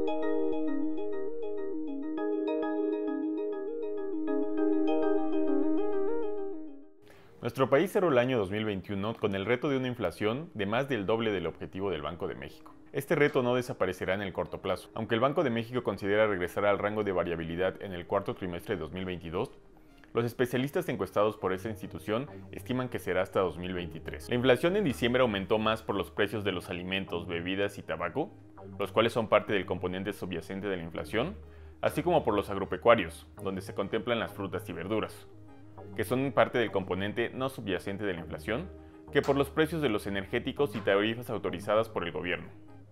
Nuestro país cerró el año 2021 con el reto de una inflación de más del doble del objetivo del Banco de México. Este reto no desaparecerá en el corto plazo. Aunque el Banco de México considera regresar al rango de variabilidad en el cuarto trimestre de 2022, los especialistas encuestados por esa institución estiman que será hasta 2023. La inflación en diciembre aumentó más por los precios de los alimentos, bebidas y tabaco, los cuales son parte del componente subyacente de la inflación, así como por los agropecuarios, donde se contemplan las frutas y verduras, que son parte del componente no subyacente de la inflación, que por los precios de los energéticos y tarifas autorizadas por el gobierno.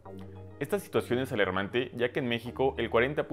Esta situación es alarmante, ya que en México el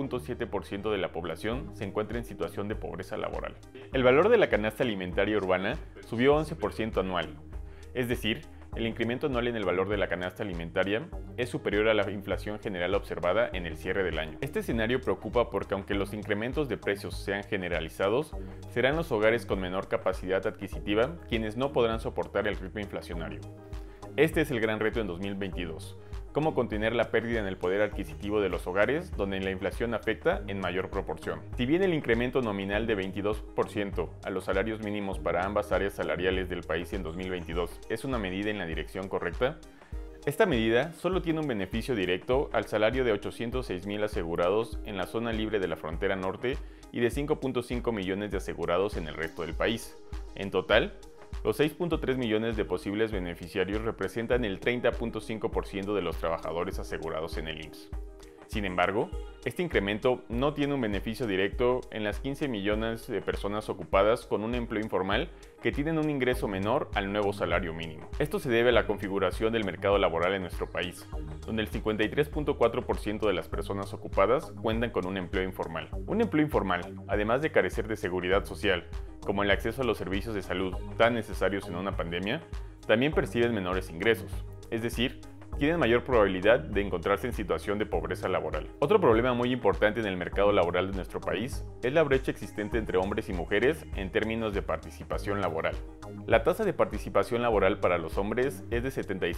40.7% de la población se encuentra en situación de pobreza laboral. El valor de la canasta alimentaria urbana subió 11% anual, es decir, el incremento anual en el valor de la canasta alimentaria es superior a la inflación general observada en el cierre del año. Este escenario preocupa porque aunque los incrementos de precios sean generalizados, serán los hogares con menor capacidad adquisitiva quienes no podrán soportar el ritmo inflacionario. Este es el gran reto en 2022. Cómo contener la pérdida en el poder adquisitivo de los hogares, donde la inflación afecta en mayor proporción. Si bien el incremento nominal de 22% a los salarios mínimos para ambas áreas salariales del país en 2022 es una medida en la dirección correcta, esta medida solo tiene un beneficio directo al salario de 806,000 asegurados en la zona libre de la frontera norte y de 5.5 millones de asegurados en el resto del país. En total, los 6.3 millones de posibles beneficiarios representan el 30.5% de los trabajadores asegurados en el IMSS. Sin embargo, este incremento no tiene un beneficio directo en las 15 millones de personas ocupadas con un empleo informal que tienen un ingreso menor al nuevo salario mínimo. Esto se debe a la configuración del mercado laboral en nuestro país, donde el 53.4% de las personas ocupadas cuentan con un empleo informal. Un empleo informal, además de carecer de seguridad social, como el acceso a los servicios de salud tan necesarios en una pandemia, también perciben menores ingresos, es decir, tienen mayor probabilidad de encontrarse en situación de pobreza laboral. Otro problema muy importante en el mercado laboral de nuestro país es la brecha existente entre hombres y mujeres en términos de participación laboral. La tasa de participación laboral para los hombres es de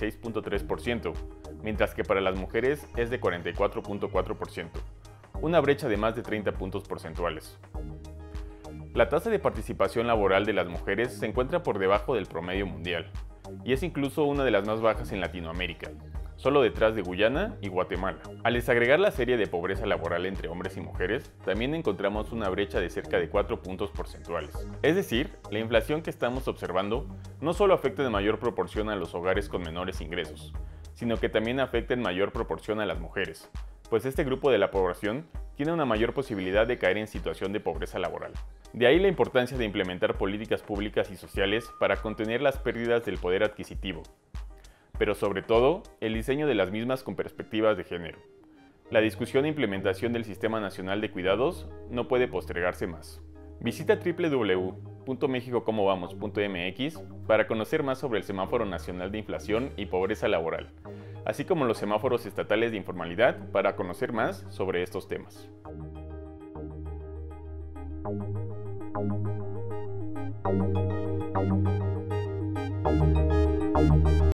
76.3%, mientras que para las mujeres es de 44.4%, una brecha de más de 30 puntos porcentuales. La tasa de participación laboral de las mujeres se encuentra por debajo del promedio mundial, y es incluso una de las más bajas en Latinoamérica, solo detrás de Guyana y Guatemala. Al desagregar la serie de pobreza laboral entre hombres y mujeres, también encontramos una brecha de cerca de 4 puntos porcentuales. Es decir, la inflación que estamos observando no solo afecta en mayor proporción a los hogares con menores ingresos, sino que también afecta en mayor proporción a las mujeres, pues este grupo de la población tiene una mayor posibilidad de caer en situación de pobreza laboral. De ahí la importancia de implementar políticas públicas y sociales para contener las pérdidas del poder adquisitivo, pero sobre todo, el diseño de las mismas con perspectivas de género. La discusión e implementación del Sistema Nacional de Cuidados no puede postergarse más. Visita www.mexicocomobamos.mx para conocer más sobre el Semáforo Nacional de Inflación y Pobreza Laboral, así como los semáforos estatales de informalidad para conocer más sobre estos temas.